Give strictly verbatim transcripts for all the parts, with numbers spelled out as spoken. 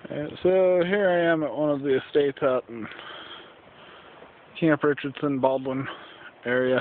Alright, so here I am at one of the estates out in Camp Richardson, Baldwin area.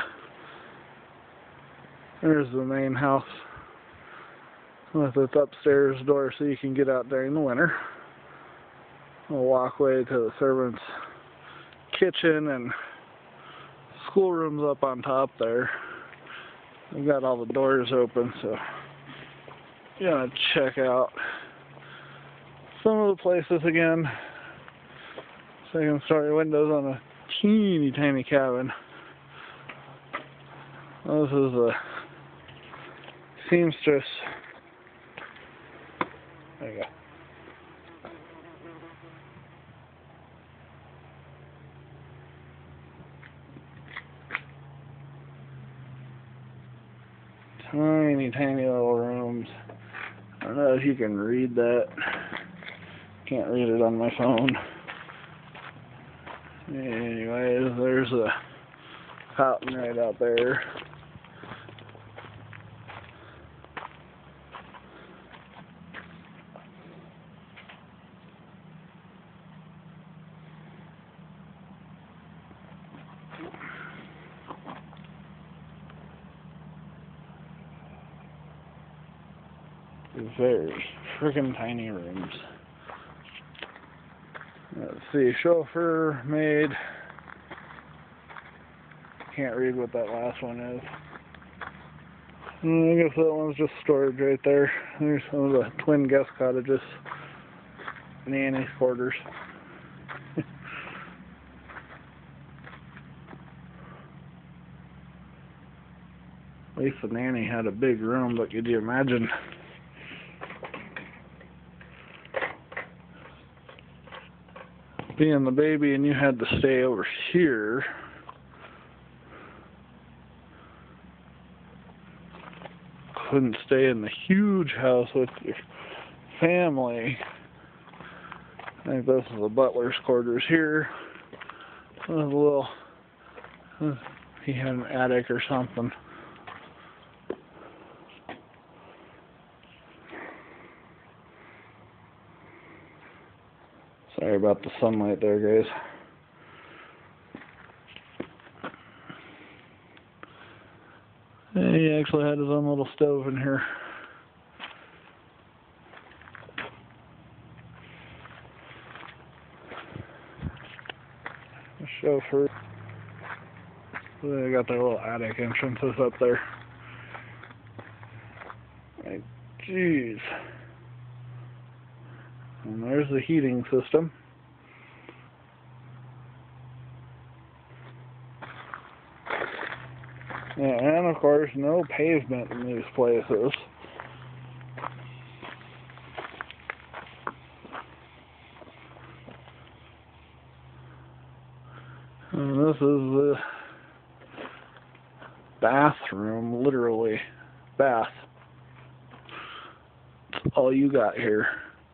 There's the main house with its upstairs door so you can get out during the winter. A walkway to the servants' kitchen and schoolroom's up on top there. We've got all the doors open, so you're gonna check out some of the places again. Second story windows on a teeny tiny cabin. This is a seamstress. There you go. Tiny, tiny little rooms. I don't know if you can read that. Can't read it on my phone. Anyways, there's a fountain right out there. Very friggin' tiny rooms. Let's see, chauffeur, maid. Can't read what that last one is. I guess that one's just storage right there. There's some of the twin guest cottages. Nanny's quarters. At least the nanny had a big room, but could you imagine being the baby and you had to stay over here? Couldn't stay in the huge house with your family. I think this is the butler's quarters here. There's a little, he had an attic or something. Sorry about the sunlight there, guys. He actually had his own little stove in here. The chauffeur. They got their little attic entrances up there. Like, jeez. And there's the heating system. Yeah, and of course, no pavement in these places. And this is the bathroom, literally. Bath. That's all you got here.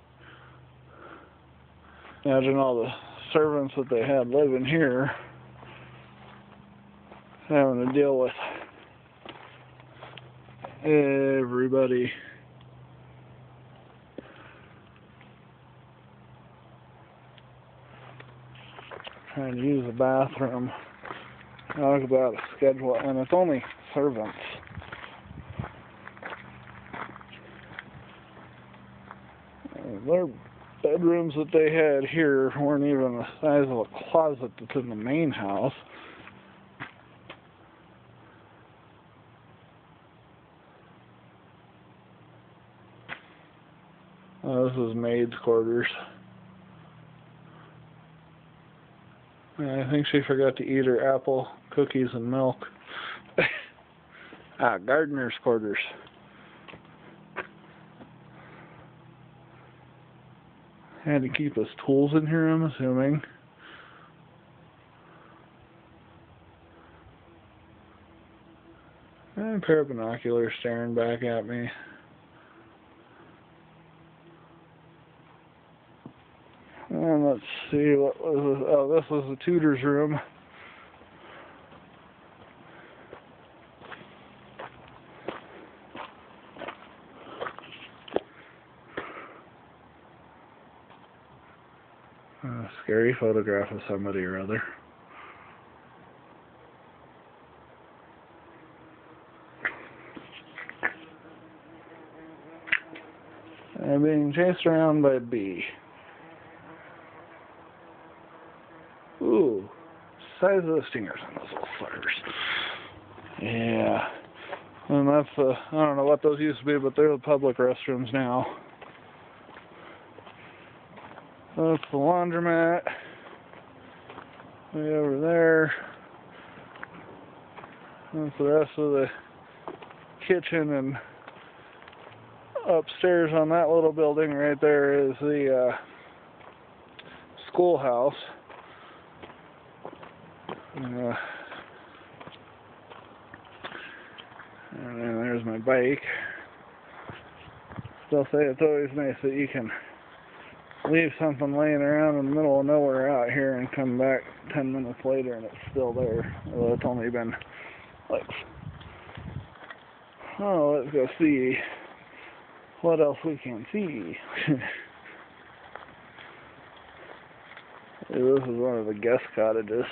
Imagine all the servants that they had living here having to deal with everybody. Trying to use the bathroom. Talk about a schedule, and it's only servants. Their bedrooms that they had here weren't even the size of a closet that's in the main house. Oh, this is maid's quarters. I think she forgot to eat her apple, cookies, and milk. Ah, gardener's quarters. Had to keep his tools in here, I'm assuming. And a pair of binoculars staring back at me. And let's see, what was this? Oh, this was the tutor's room. A scary photograph of somebody or other. I'm being chased around by a bee. Ooh, size of the stingers on those little fires. Yeah. And that's the, uh, I don't know what those used to be, but they're the public restrooms now. That's the laundromat. Way over there. That's the rest of the kitchen, and upstairs on that little building right there is the uh, schoolhouse. Uh, and then there's my bike. They'll say it's always nice that you can leave something laying around in the middle of nowhere out here and come back ten minutes later and it's still there. Although it's only been like, oh, let's go see what else we can see. This is one of the guest cottages.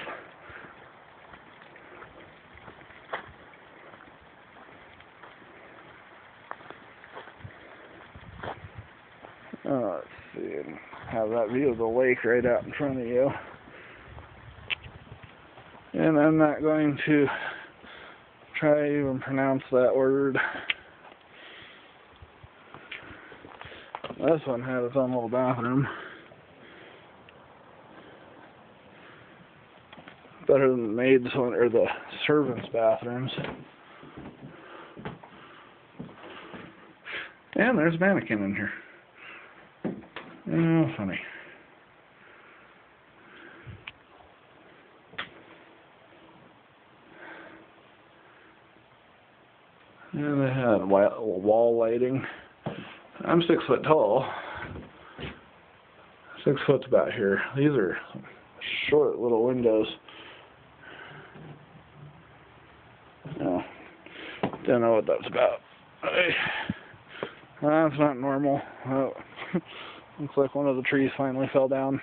Oh, let's see, and have that view of the lake right out in front of you. And I'm not going to try to even pronounce that word. This one had its own little bathroom. Better than the maid's one, or the servants' bathrooms. And there's a mannequin in here. Oh, funny. And they had wall lighting. I'm six foot tall. Six foot's about here. These are short little windows. Oh, don't know what that's about. That's not normal. Oh, looks like one of the trees finally fell down.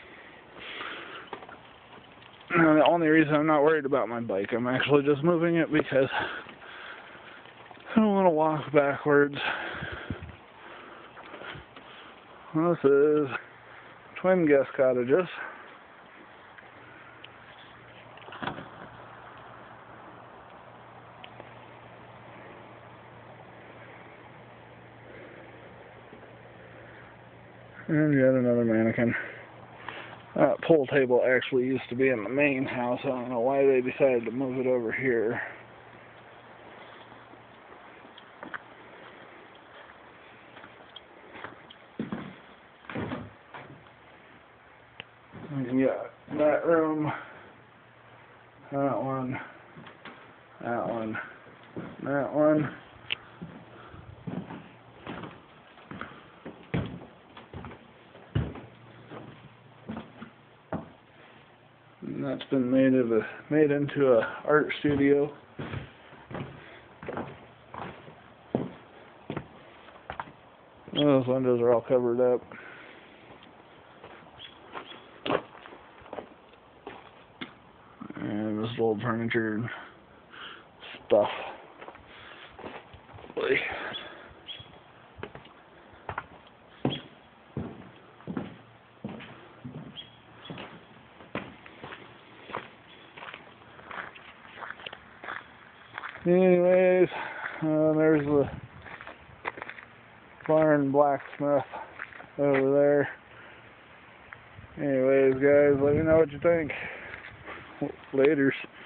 And the only reason I'm not worried about my bike, I'm actually just moving it because I don't want to walk backwards. This is twin guest cottages. And yet another mannequin. That pool table actually used to be in the main house. I don't know why they decided to move it over here. And yeah, that room, that one, that one, that one. And that's been made of a made into a art studio. Those windows are all covered up. And this old furniture and stuff. Boy. Anyways, uh, there's the barn blacksmith over there. Anyways, guys, let me know what you think. Laters.